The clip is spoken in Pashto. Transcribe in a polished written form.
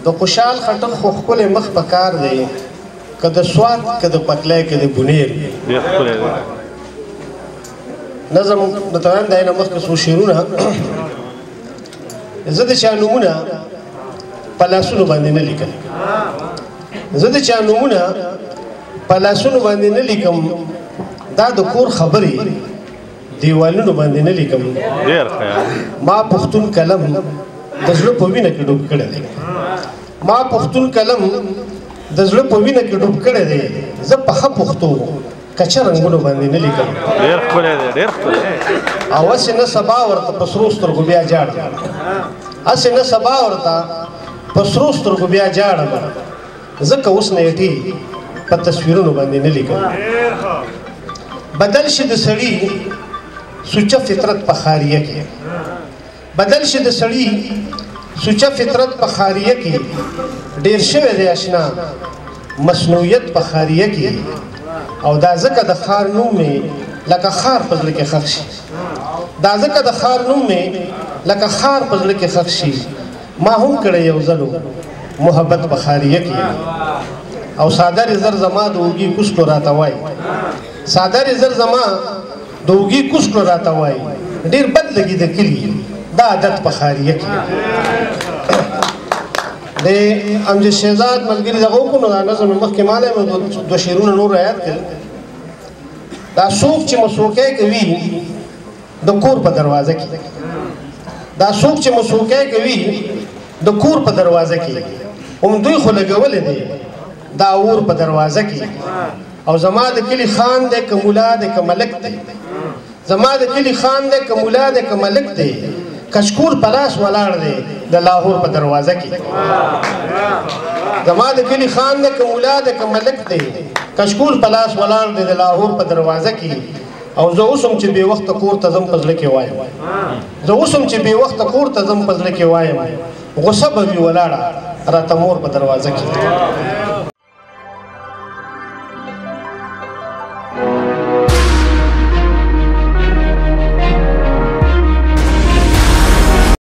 د خوشحال خټک خو ښکلی مخ په کار دی که د سوات که د پکلای که د بونیر نظم درته وایم دا یې نه مخکې څو شعرونه زه د چا نومونه په لاسونو باندې نه لیکم زه د چا نومونه په لاسونو باندې نه لیکم دا د کور خبرې دیوالونو باندې نه لیکم ما پښتون قلم د زړه په وینه کې ډوب کړی دی ما پښتون قلم د زړه په وینه کې ډوب کړی دی زه په ښه پښتو کچه رنګونو باندې نه لیکم او هسې نه سبا ورته په سرو سترګو بیا جاړم هسې نه سبا ورته په سرو سترګو بیا جاړم ځکه اوس نیټې په تصویرونو باندې نه لیکم بدل شي د سړي سوچه فطرت په خاریه کې بدل شي د سړي سوچه فطرت په خاریه کې ډېر شوی دی اشنا مصنوعیت په خاریه کې او دا ځکه د ښار نوم مې لکه ښار په زړه کې ښخ شي دا ځکه د ښار نوم مې لکه ښار په زړه کې ښخ شي ما هم کړی یو ځلو محبت په خاریه کې او سادر زر زما د اوږي کوسټو راته وایي سادر زر زما د اوږي کوسټو راته وایي ډېر بد لګي د کلي دا عادت په خاریه کې د امجد شهزاد ملګري دغه وکړو نو دا نظم مې مخکې مالی مې دوه شعرونه نور رایاد کړل دا څوک چې مسوکی کوي د کور په دروازه کې دا څوک چې مسوکی کوي د کور په دروازه کې هم دوی خو لګولی دی دا اور په دروازه کې او زما د کلي خان دی که ملا دی که ملک دی زما د کلي خان دی که ملا دی که ملک دی کشکور پلاس ولاړ دی د لاهور په دروازه کې زما د کلي خان دی که ملا دی که ملک دی کشکور پلاس ولاړ دی د لاهور په دروازه کې او زه اوس هم چې بې وخته کور ته ځم په زړه کې وایم زه اوس هم چې بې وخته کور ته ځم په زړه کې وایم غصه به وي ولاړه راته مور په دروازه کې